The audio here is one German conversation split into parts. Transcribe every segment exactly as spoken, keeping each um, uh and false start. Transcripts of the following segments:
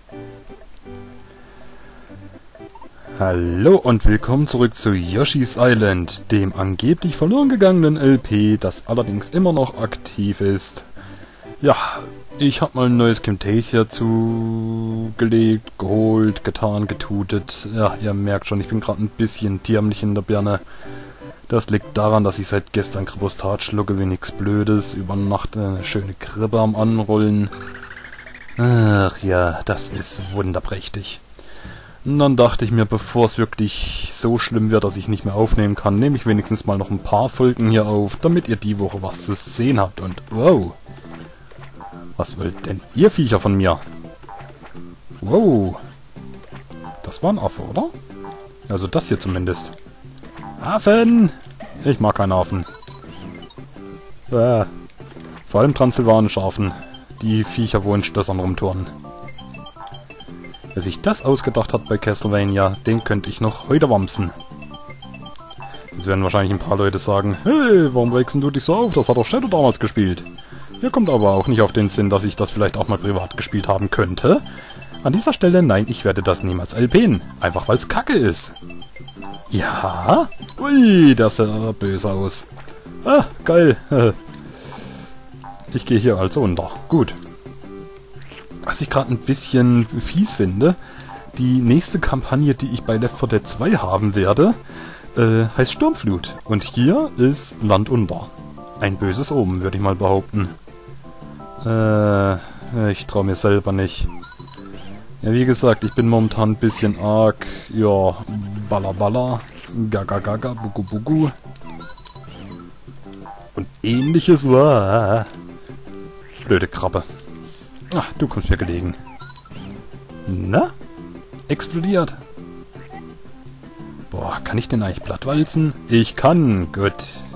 Hallo und willkommen zurück zu Yoshi's Island, dem angeblich verloren gegangenen L P, das allerdings immer noch aktiv ist. Ja, ich habe mal ein neues Camtasia zugelegt, geholt, getan, getutet. Ja, ihr merkt schon, ich bin gerade ein bisschen dämlich in der Birne. Das liegt daran, dass ich seit gestern Kripostat schlucke wie nix Blödes, über Nacht eine schöne Krippe am Anrollen. Ach ja, das ist wunderprächtig. Und dann dachte ich mir, bevor es wirklich so schlimm wird, dass ich nicht mehr aufnehmen kann, nehme ich wenigstens mal noch ein paar Folgen hier auf, damit ihr die Woche was zu sehen habt. Und wow, was wollt denn ihr Viecher von mir? Wow, das war ein Affe, oder? Also das hier zumindest. Affen! Ich mag keinen Affen. Äh, vor allem transsilvanische Affen. Die Viecher, wo in Schlössern rumturnen. Wer sich das ausgedacht hat bei Castlevania, den könnte ich noch heute wamsen. Jetzt werden wahrscheinlich ein paar Leute sagen, hey, warum regst du dich so auf? Das hat doch Shadow damals gespielt. Hier kommt aber auch nicht auf den Sinn, dass ich das vielleicht auch mal privat gespielt haben könnte. An dieser Stelle, nein, ich werde das niemals LPen. Einfach weil es Kacke ist. Ja? Ui, das sah böse aus. Ah, geil. Ich gehe hier also unter. Gut. Was ich gerade ein bisschen fies finde, die nächste Kampagne, die ich bei Left four Dead zwei haben werde, äh, heißt Sturmflut. Und hier ist Land unter. Ein böses Omen, würde ich mal behaupten. Äh, ich traue mir selber nicht. Ja, wie gesagt, ich bin momentan ein bisschen arg, ja, balla balla, gaga gaga, bugu bugu. Und ähnliches war... Blöde Krabbe. Ach, du kommst mir gelegen. Na? Explodiert. Boah, kann ich den eigentlich plattwalzen? Ich kann, gut.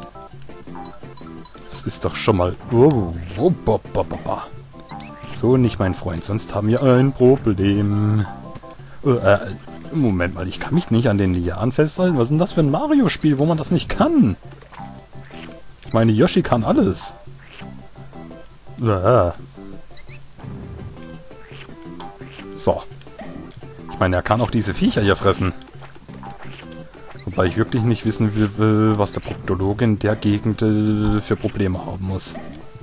Das ist doch schon mal... Oh, oh, bo, bo, bo, bo. So nicht, mein Freund, sonst haben wir ein Problem. Oh, äh, Moment mal, ich kann mich nicht an den Lianen festhalten. Was ist denn das für ein Mario-Spiel, wo man das nicht kann? Ich meine, Yoshi kann alles. Äh. So. Ich meine, er kann auch diese Viecher hier fressen. Wobei ich wirklich nicht wissen will, was der Proktologe in der Gegend für Probleme haben muss.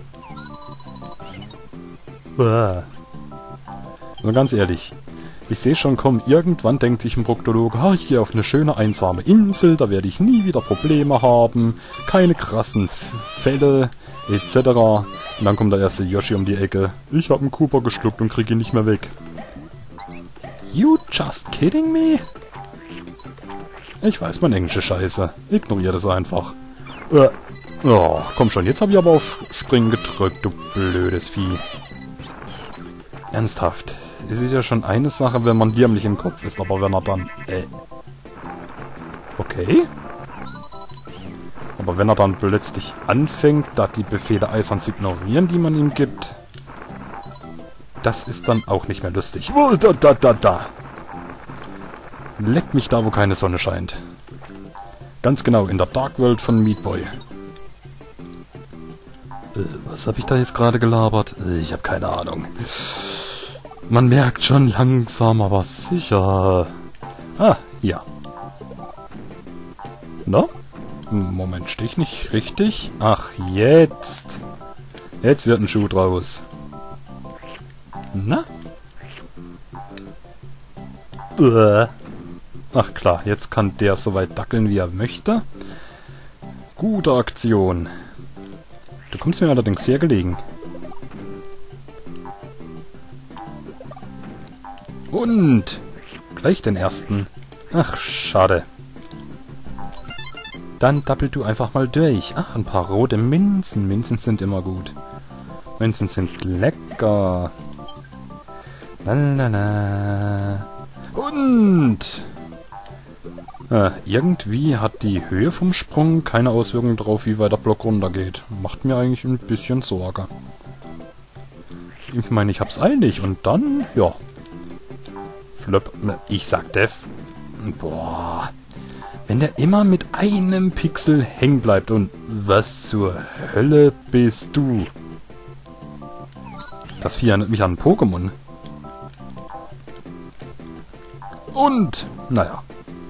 Also ganz ehrlich, ich sehe schon kommen, irgendwann denkt sich ein Proktologe, oh, ich gehe auf eine schöne einsame Insel, da werde ich nie wieder Probleme haben, keine krassen Fälle, et cetera. Und dann kommt der erste Yoshi um die Ecke. Ich habe einen Cooper geschluckt und kriege ihn nicht mehr weg. You just kidding me? Ich weiß, mein Englisch ist scheiße. Ignoriere das einfach. Äh, oh, komm schon, jetzt habe ich aber auf Springen gedrückt, du blödes Vieh. Ernsthaft. Es ist ja schon eine Sache, wenn man dämlich im Kopf ist, aber wenn er dann... Äh... Okay. Aber wenn er dann plötzlich anfängt, da die Befehle eisern zu ignorieren, die man ihm gibt... Das ist dann auch nicht mehr lustig. Oh, da, da, da, da. Leckt mich da, wo keine Sonne scheint. Ganz genau, in der Dark World von Meat Boy. Äh, was habe ich da jetzt gerade gelabert? Äh, ich habe keine Ahnung. Man merkt schon langsam, aber sicher. Ah, hier. Na? Moment, stehe ich nicht richtig? Ach, jetzt. Jetzt wird ein Schuh draus. Na? Uah. Ach klar, jetzt kann der so weit dackeln, wie er möchte. Gute Aktion. Du kommst mir allerdings sehr gelegen. Und gleich den ersten. Ach, schade. Dann dappel du einfach mal durch. Ach, ein paar rote Minzen. Minzen sind immer gut. Minzen sind lecker. Lalala. Und äh, irgendwie hat die Höhe vom Sprung keine Auswirkung darauf, wie weit der Block runtergeht. Macht mir eigentlich ein bisschen Sorge. Ich meine, ich hab's eilig und dann, ja. Flöpp, ich sag Def. Boah. Wenn der immer mit einem Pixel hängen bleibt und was zur Hölle bist du? Das Vieh erinnert mich an ein Pokémon. Und, naja.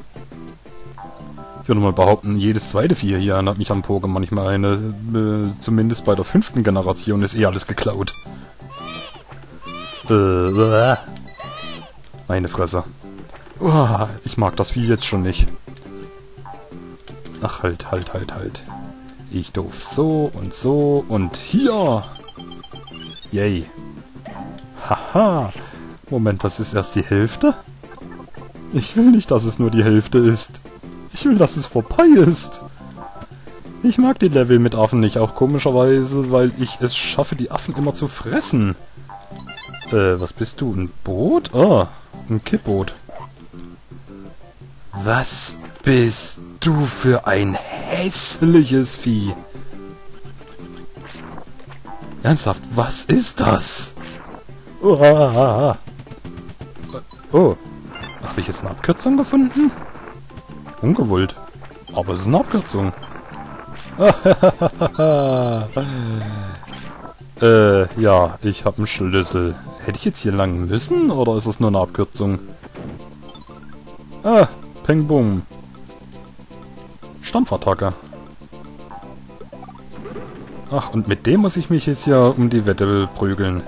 Ich würde mal behaupten, jedes zweite Vieh hier erinnert mich an Pokémon. Ich meine, äh, zumindest bei der fünften Generation ist eh alles geklaut. Äh, meine Fresse. Uah, ich mag das Vieh jetzt schon nicht. Ach, halt, halt, halt, halt. Ich doof. So und so und hier. Yay. Haha. Moment, das ist erst die Hälfte? Ich will nicht, dass es nur die Hälfte ist. Ich will, dass es vorbei ist. Ich mag die Level mit Affen nicht, auch komischerweise, weil ich es schaffe, die Affen immer zu fressen. Äh, was bist du? Ein Boot? Ah, ein Kippboot. Was bist du für ein hässliches Vieh? Ernsthaft, was ist das? Oh, oh. Habe ich jetzt eine Abkürzung gefunden? Ungewollt. Aber es ist eine Abkürzung. äh, ja, ich habe einen Schlüssel. Hätte ich jetzt hier lang müssen, oder ist es nur eine Abkürzung? Ah, Peng Bum. Stampfattacke. Ach, und mit dem muss ich mich jetzt ja um die Wette prügeln.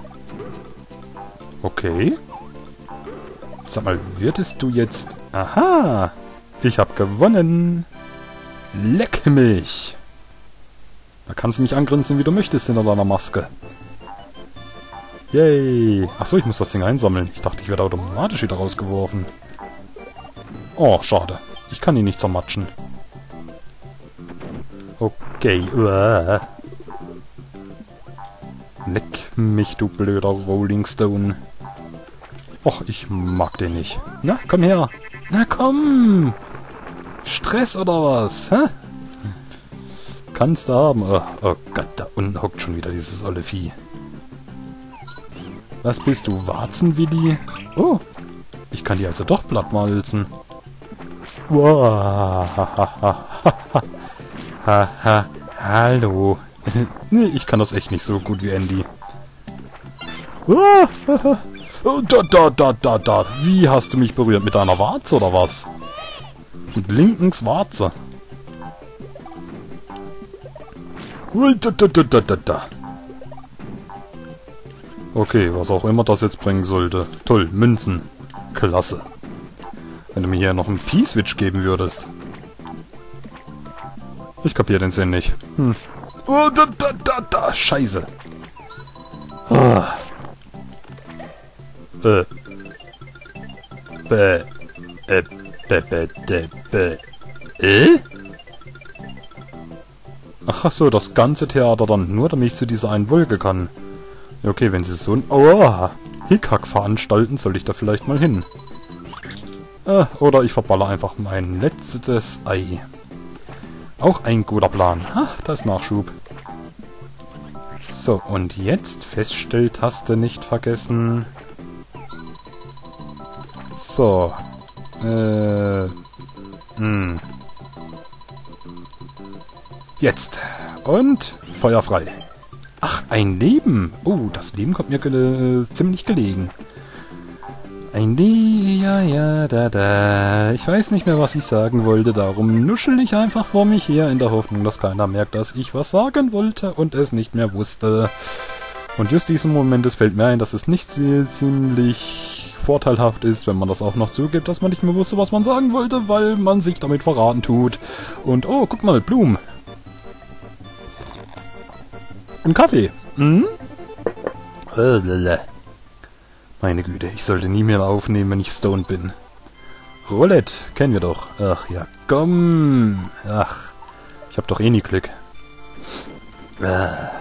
Okay. Sag mal, würdest du jetzt... Aha! Ich hab gewonnen! Leck mich! Da kannst du mich angrinsen, wie du möchtest, hinter deiner Maske. Yay! Achso, ich muss das Ding einsammeln. Ich dachte, ich werde automatisch wieder rausgeworfen. Oh, schade. Ich kann ihn nicht zermatschen. Okay. Uah. Leck mich, du blöder Rolling Stone. Och, ich mag den nicht. Na, komm her. Na, komm. Stress oder was? Hä? Kannst du haben. Oh, oh Gott, da unten hockt schon wieder dieses olle Vieh. Was bist du, Warzenwilli? Oh, ich kann die also doch plattmalzen. Wow. Haha, hallo. Nee, ich kann das echt nicht so gut wie Andy. Oh, da, da, da, da, da. Wie hast du mich berührt? Mit deiner Warze oder was? Mit Linkens Warze. Ui, da, da, da, da, da, da. Okay, was auch immer das jetzt bringen sollte. Toll, Münzen. Klasse. Wenn du mir hier noch einen P-Switch geben würdest. Ich kapiere den Sinn nicht. Hm. Oh, da, da, da, da. Scheiße. Ah. Äh. Bäh. Äh. Bäh, bäh, bäh, bäh. Äh? Ach so, das ganze Theater dann, nur damit ich zu dieser einen Wolke kann. Okay, wenn sie so ein... Oh, Hickhack veranstalten, soll ich da vielleicht mal hin. Äh, oder ich verballe einfach mein letztes Ei. Auch ein guter Plan. Ha, da ist Nachschub. So, und jetzt Feststelltaste nicht vergessen. So. Äh. Hm. Jetzt. Und Feuer frei. Ach, ein Leben. Oh, das Leben kommt mir gele ziemlich gelegen. Ein Leben, ja, ja, da, da. Ich weiß nicht mehr, was ich sagen wollte, darum nuschel ich einfach vor mich her in der Hoffnung, dass keiner merkt, dass ich was sagen wollte und es nicht mehr wusste. Und just diesen Moment, es fällt mir ein, dass es nicht ziemlich vorteilhaft ist, wenn man das auch noch zugibt, dass man nicht mehr wusste, was man sagen wollte, weil man sich damit verraten tut. Und, oh, guck mal, Blumen. Ein Kaffee. Hm? Meine Güte, ich sollte nie mehr aufnehmen, wenn ich stoned bin. Roulette, kennen wir doch. Ach ja, komm. Ach, ich hab doch eh nie Glück. Ah.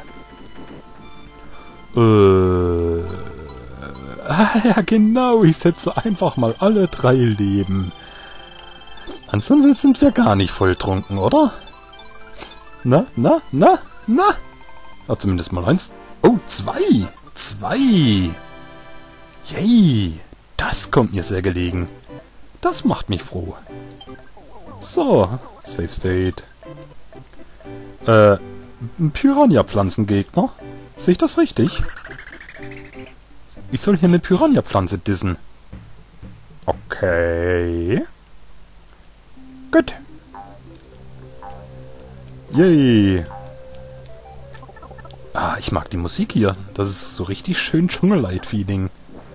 Äh. Ah ja, genau, ich setze einfach mal alle drei Leben. Ansonsten sind wir gar nicht volltrunken, oder? Na, na, na, na? Ja, zumindest mal eins. Oh, zwei. Zwei. Yay. Das kommt mir sehr gelegen. Das macht mich froh. So. Safe State. Äh. Ein Piranha-Pflanzengegner? Sehe ich das richtig? Ich soll hier eine Piranha-Pflanze dissen. Okay. Okay. Gut. Yay. Ah, ich mag die Musik hier. Das ist so richtig schön Dschungel-Light-Feeling.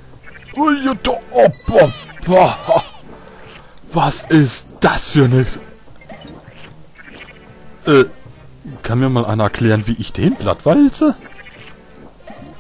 Was ist das für eine... Äh, kann mir mal einer erklären, wie ich den plattwalze?